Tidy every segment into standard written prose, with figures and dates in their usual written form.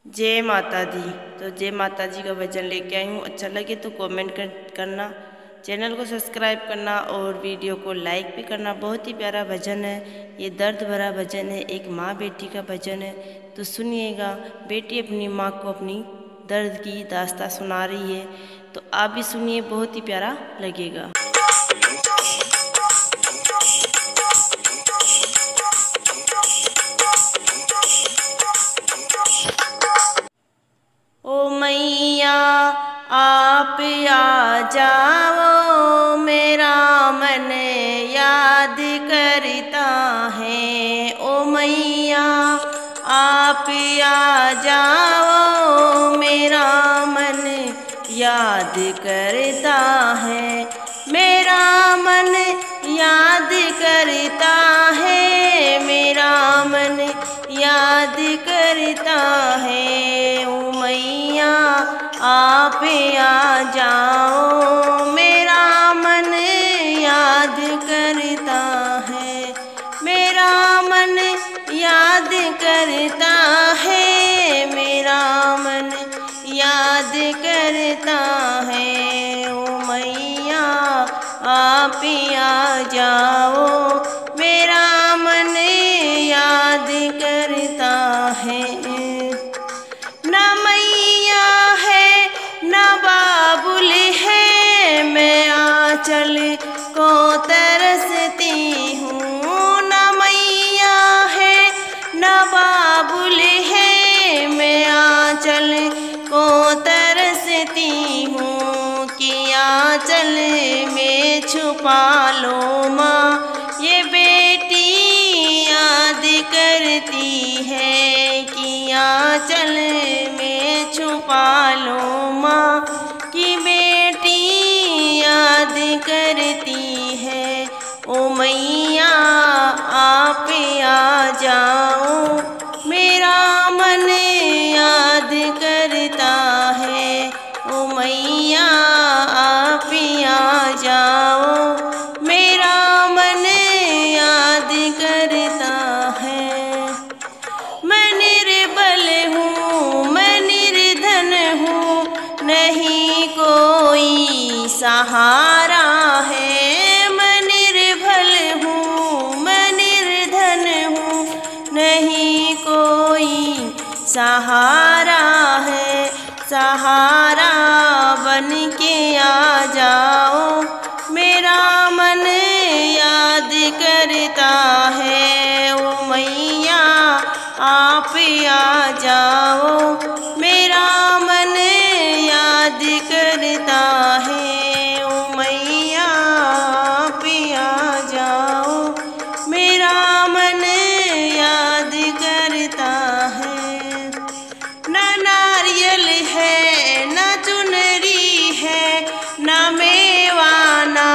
जय माता दी। तो जय माता जी का भजन लेके आई हूँ। अच्छा लगे तो कमेंट करना, चैनल को सब्सक्राइब करना और वीडियो को लाइक भी करना। बहुत ही प्यारा भजन है, ये दर्द भरा भजन है, एक माँ बेटी का भजन है। तो सुनिएगा, बेटी अपनी माँ को अपनी दर्द की दास्तां सुना रही है, तो आप भी सुनिए, बहुत ही प्यारा लगेगा। ओ मैया आप आ जाओ, मेरा मन याद करता है। ओ मैया आप आ जाओ, मेरा मन याद करता है। मेरा मन याद करता है, मेरा मन याद करता है। ओ मैया आप आ जाओ, मेरा मन याद करता है। मेरा मन याद करता है, मेरा मन याद करता है। ओ मैया आप आ जाओ, मेरा मन याद करता है। न मैया है न बाबुल है, मैं आंचल को तरसती हूँ। न मैया है न बाबुल है, मैं आंचल को तरसती हूँ। कि आंचल में छुपा लो माँ, ये बेटी याद करती है। कि आंचल में छुपा लो माँ, कि बेटी याद करती है। ओ मैया आप आ जाओ, मेरा मन याद करता है। ओ मैया आप आ जाओ, मेरा मन याद करता है। मैं निर्बल हूँ, मैं निर्धन हूँ, नहीं कोई सहारा है। मैं निर्बल हूँ, मैं निर्धन हूँ, नहीं कोई सहारा है। सहारा बन के आ जाओ, मेरा मन याद करता है। ओ मैया आप आ जाओ, मेरा मन याद करता है। ओ मैया आप आ जाओ, मेरा मन याद करता है। न नारियल है न चुनरी है, न मेवा ना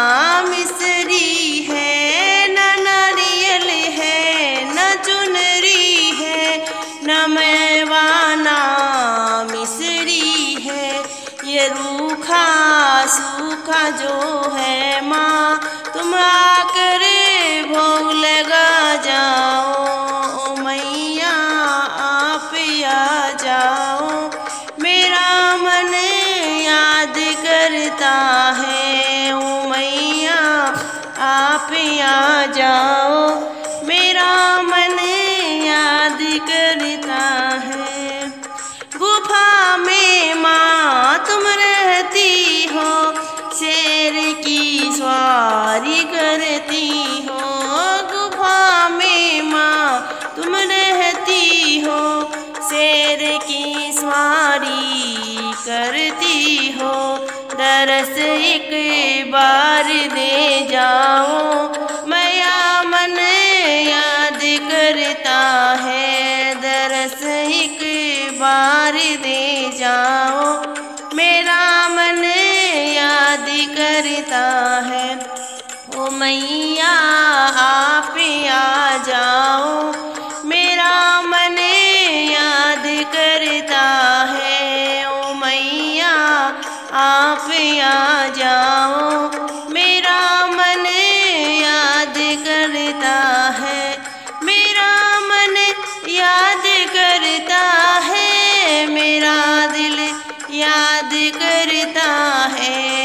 मिसरी है। न नारियल है न चुनरी है, न मेवा ना मिसरी है। ये रूखा सूखा जो है माँ, तुम आकर भोग लगा जाओ। ओ मैया आप आ जाओ, मेरा मन याद करता है। ओ मैया आप आ जाओ, मेरा मन याद करता है। गुफा में माँ तुम रहती हो, शेर की सवारी करती हो। गुफा में माँ तुम रहती हो, शेर की सवारी करती हो। दरस एक बार दे जाओ, मैया मन याद करता है। दरस एक बार दे जाओ, मेरा मन याद करता है। ओ मैया आप आ जाओ, मेरा मन याद करता है। ओ मैया आप आ जाओ, मेरा मन याद करता है। मेरा मन याद करता है। याद करता है।